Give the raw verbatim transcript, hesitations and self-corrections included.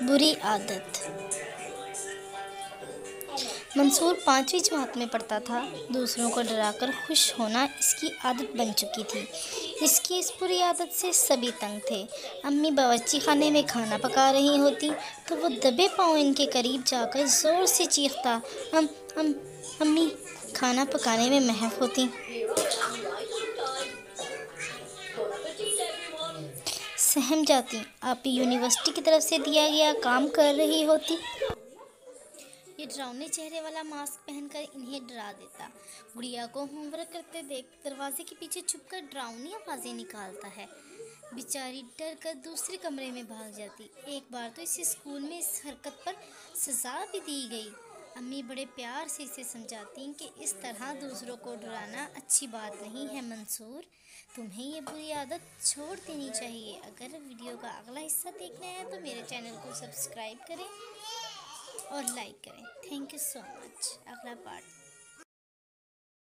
बुरी आदत। मंसूर पांचवी जमात में पढ़ता था। दूसरों को डराकर खुश होना इसकी आदत बन चुकी थी। इसकी इस बुरी आदत से सभी तंग थे। अम्मी बावर्ची खाने में खाना पका रही होती तो वो दबे पांव इनके करीब जाकर ज़ोर से चीखता, अम अम अम्मी खाना पकाने में महक होती। सहम जाती। आप यूनिवर्सिटी की तरफ से दिया गया काम कर रही होती। ये डरावने चेहरे वाला मास्क पहनकर इन्हें डरा देता। गुड़िया को होमवर्क करते देख दरवाजे के पीछे छुपकर डरावनी आवाज़ें निकालता है। बेचारी डर कर दूसरे कमरे में भाग जाती। एक बार तो इसे स्कूल में इस हरकत पर सज़ा भी दी गई। अम्मी बड़े प्यार से इसे समझाती कि इस तरह दूसरों को डराना अच्छी बात नहीं है मंसूर, तुम्हें ये बुरी आदत छोड़ देनी चाहिए। अगर वीडियो का अगला हिस्सा देखना है तो मेरे चैनल को सब्सक्राइब करें और लाइक करें। Thank you so much. अगला पार्ट